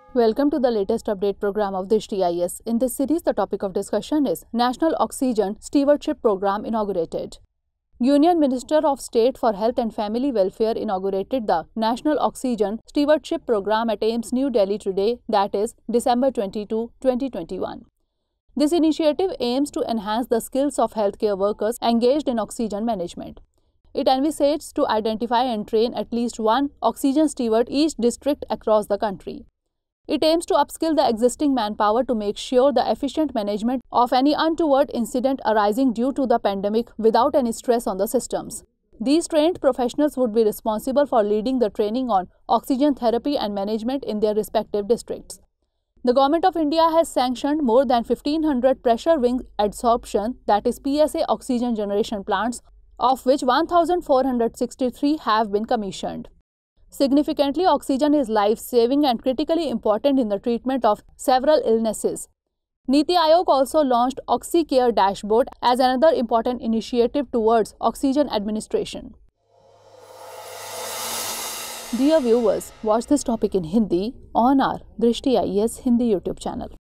Welcome to the latest update program of Drishti IAS. In this series, the topic of discussion is National Oxygen Stewardship Program inaugurated. Union Minister of State for Health and Family Welfare inaugurated the National Oxygen Stewardship Program at AIIMS New Delhi today, that is December 22, 2021. This initiative aims to enhance the skills of healthcare workers engaged in oxygen management. It envisages to identify and train at least one oxygen steward each district across the country. It aims to upskill the existing manpower to make sure the efficient management of any untoward incident arising due to the pandemic without any stress on the systems. These trained professionals would be responsible for leading the training on oxygen therapy and management in their respective districts. The Government of India has sanctioned more than 1,500 pressure wing adsorption, that is PSA oxygen generation plants, of which 1,463 have been commissioned. Significantly, oxygen is life-saving and critically important in the treatment of several illnesses. Niti Aayog also launched OxyCare Dashboard as another important initiative towards oxygen administration. Dear viewers, watch this topic in Hindi on our Drishti IAS Hindi YouTube channel.